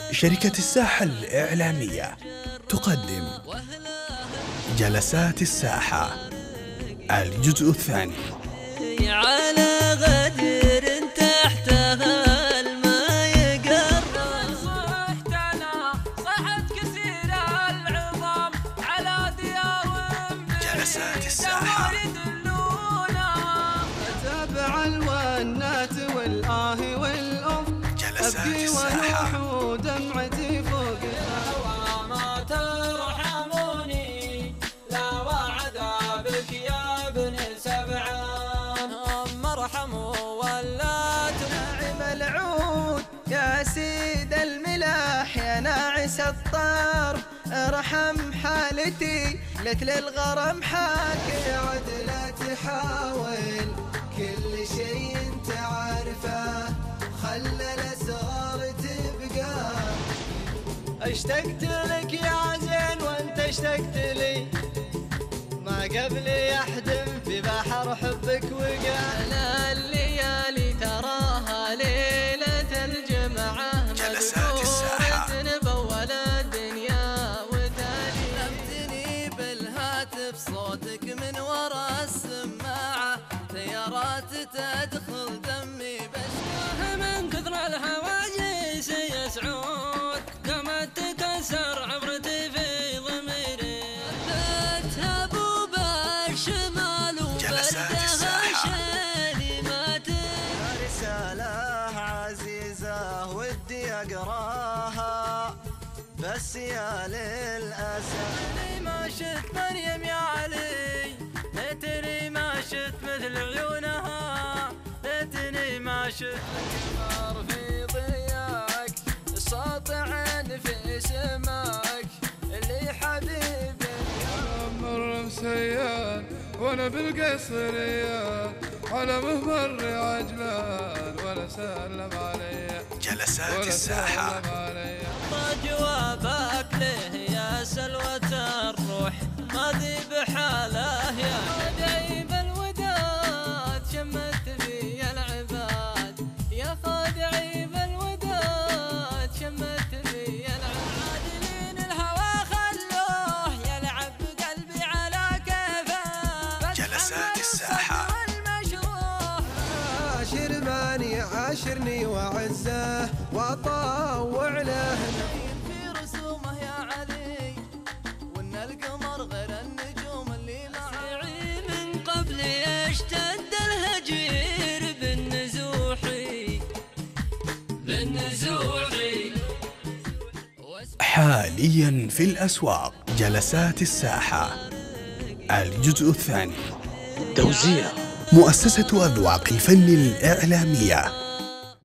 شركة الساحة الإعلامية تقدم جلسات الساحة الجزء الثاني. على غدر تحتها الماء يقرر، صحتنا صحت كثير العظام على ديار جلسات الساحة. تابع الونات والآه والأف، جلسات الساحة. ودمعتي فوق ما ترحموني، لا وعد بك يا ابن سبعان، مرحموا ولا تنعم العود يا سيد الملاح يا ناعس الطار، ارحم حالتي لك للغرم حاكي عدلة تحاول كل شيء انت عارفه، خلى الاسرار تبقى. اشتقت لك يا زين وانت اشتقت لي، ما قبلي احد في بحر حبك وقع. الليالي تراها ليلة الجمعة، جلسات الساحة. بأول الدنيا وتالي لمتني بالهاتف صوتك من وراء السماعة، تيارات تدخل دمي بشكاه من كثر الهواجس يا سعود، قامت تكسر عبرتي في ضميري، بيتها بوب الشمال وبردها شيلي ماتت. رسالة عزيزة ودي اقراها بس يا للأسف ما شفت مريم يا علي، ليتني ما شفت مثل عيونها، ليتني ما شفت القمر في ضياك، ساطع في سماك اللي حبيبي. مر مسيان وانا بالقصرية على مهبر عجلان ولا سلم علي. جلسات الساحة. جوابك له يا سلوة الروح، ماضي بحاله يا خديب الوداد، شمت في العباد يا خديب الوداد، شمت في العباد. عادلين الهوى خلوه يلعب بقلبي على كيفه. جلسات الساحة. عاشر ماني عاشرني وعزه واطوع له في رسومه يا علي، وان القمر غير النجوم اللي معي. من قبل اشتد الهجير بالنزوحي حاليا في الأسواق. جلسات الساحة الجزء الثاني. توزيع مؤسسة أذواق الفن الإعلامية.